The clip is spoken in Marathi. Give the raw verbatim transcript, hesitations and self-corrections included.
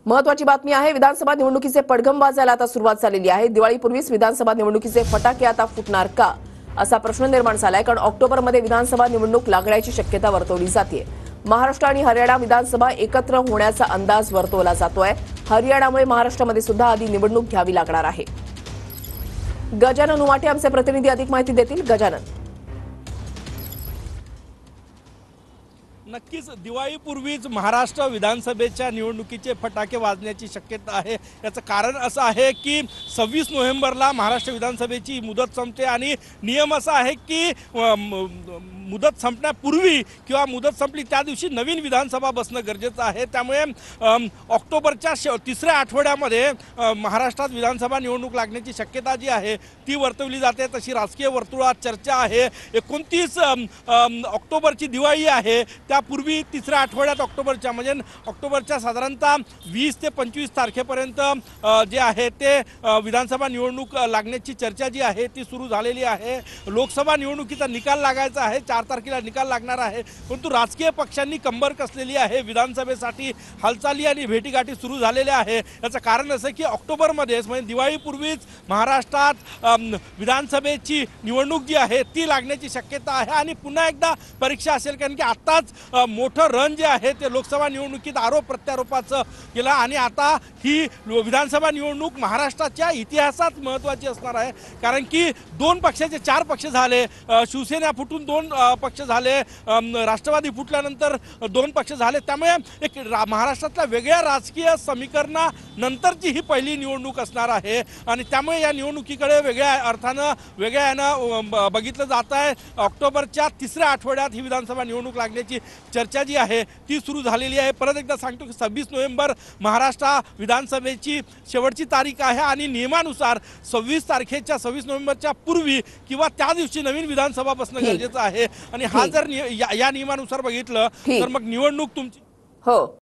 महत्वाची बातमी आहे, विधानसभा निवडणुकीचे पडघम वाजायला आता सुरुवात झालेली आहे। दिवाळीपूर्वीच विधानसभा निवडणुकीचे फटाके आता फुटणार का, असा प्रश्न निर्माण झालाय। कारण ऑक्टोबरमध्ये विधानसभा निवडणूक लागण्याची शक्यता वर्तवली जाते। महाराष्ट्र आणि हरियाणा विधानसभा एकत्र होण्याचा अंदाज वर्तवला जातोय। हरियाणामुळे महाराष्ट्रामध्ये सुद्धा आधी निवडणूक घ्यावी लागणार आहे। गजानन उमाटे आमचे प्रतिनिधी अधिक माहिती देतील। गजानन, नक्कीच दिवाळीपूर्वीच महाराष्ट्र विधानसभेच्या निवडणुकीचे फटाके वाजण्याची शक्यता आहे। याचं कारण असं आहे की सव्वीस नोव्हेंबरला महाराष्ट्र विधानसभेची मुदत संपते आणि नियम असा आहे की मुदत संपण्यापूर्वी किंवा मुदत संपली त्या दिवशी नवीन विधानसभा बसणं गरजेचं आहे। त्यामुळे ऑक्टोबरच्या तिसऱ्या आठवड्यामध्ये महाराष्ट्रात विधानसभा निवडणूक लागण्याची शक्यता जी आहे ती वर्तवली जाते। तशी राजकीय वर्तुळात चर्चा आहे। एकोणतीस ऑक्टोबरची दिवाळी आहे, त्यापूर्वी तिसऱ्या आठवड्यात ऑक्टोबरच्या म्हणजे ऑक्टोबरच्या साधारणतः वीस ते पंचवीस तारखेपर्यंत जे आहे ते विधानसभा निवडणूक लागण्याची चर्चा जी आहे ती सुरू झालेली आहे। लोकसभा निवडणुकीचा निकाल लागायचा आहे, चार तारखेला निकाल लागणार आहे, परंतु राजकीय पक्षांनी कंबर कसलेली आहे। विधानसभेसाठी हालचाली आणि भेटीगाठी सुरू झालेल्या आहे। याचं कारण असं की ऑक्टोबरमध्येच म्हणजे दिवाळीपूर्वीच महाराष्ट्रात विधानसभेची निवडणूक जी आहे ती लागण्याची शक्यता आहे आणि पुन्हा एकदा परीक्षा असेल, कारण की आताच मोठं रण जे आहे ते लोकसभा निवडणुकीत आरोप प्रत्यारोपाचं केलं आणि आता ही विधानसभा निवडणूक महाराष्ट्राच्या इतिहासात महत्त्वाची असणार आहे। कारण की दोन पक्षाचे चार पक्ष झाले, शिवसेना फुटून दोन पक्ष झाले, राष्ट्रवादी फुटल्यानंतर दोन पक्ष झाले। त्यामुळे एक महाराष्ट्रातल्या वेगळ्या राजकीय समीकरणानंतरची ही पहिली निवडणूक असणार आहे आणि त्यामुळे या निवडणुकीकडे वेगळ्या अर्थानं वेगळ्या यानं बघितलं जात आहे। ऑक्टोबरच्या तिसऱ्या आठवड्यात ही विधानसभा निवडणूक लागण्याची चर्चा जी आहे ती सुरू झालेली आहे। परत एकदा सांगतो की सव्वीस नोव्हेंबर महाराष्ट्र विधानसभेची शेवटची तारीख आहे आणि नियमानुसार सव्वीस तारखेच्या सव्वीस नोव्हेंबरच्या पूर्वी किंवा त्या दिवशी नवीन विधानसभा बसणं गरजेचं आहे आणि हा जर या नियमानुसार बघितलं तर मग निवडणूक तुमची हो